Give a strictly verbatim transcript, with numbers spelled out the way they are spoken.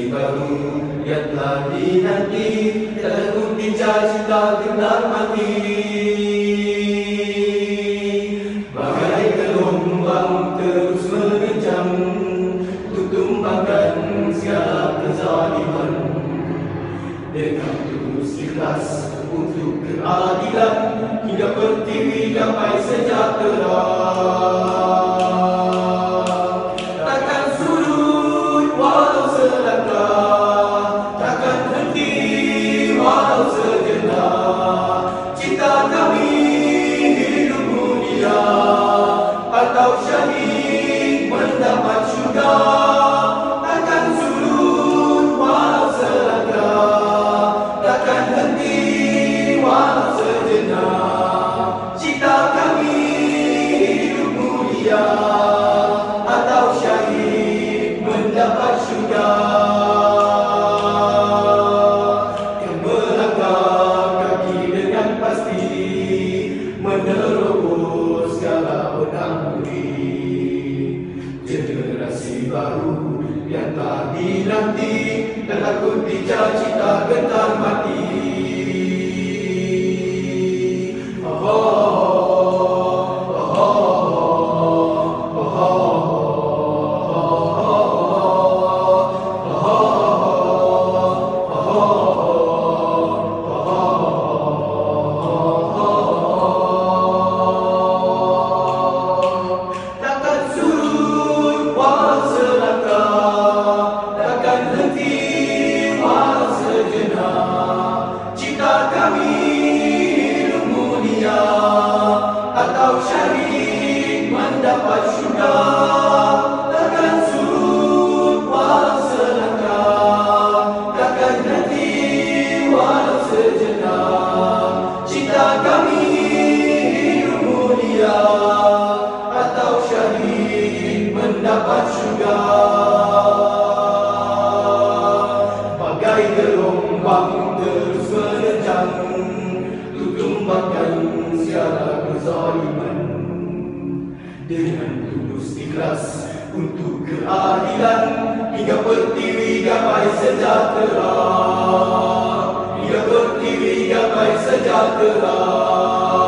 generasi baru yang telah dinanti, takut dicita-cita genar mati. Bagai gelombang terus menerjang, untuk tumbangkan segala kezaliman. Dengan tulus ikhlas untuk keadilan, hingga pertiwi damai sejahtera. Takkan surut walau selangkah, takkan henti walau sejenak. Cita kami hidup mulia, atau syahid mendapat syurga. Takkan surut walau selangkah, takkan henti walau sejenak. Cita kami hidup mulia, atau syahid mendapat syurga. Yang melangkah kaki dengan pasti, menerobos segala benang budi. Generasi baru yang tak dinanti, dan takut dicita-cita gentar mati. Atau syahid mendapat syurga. Takkan surut walau selangkah, takkan henti walau sejenak. Cita kami hidup mulia, atau syahid mendapat syurga. Bagai gelombang terus menerjang, untuk tumbangkan segala kezaliman. Dengan tulus ikhlas untuk keadilan, hingga pertiwi gapai sejahtera. Hingga pertiwi gapai sejahtera.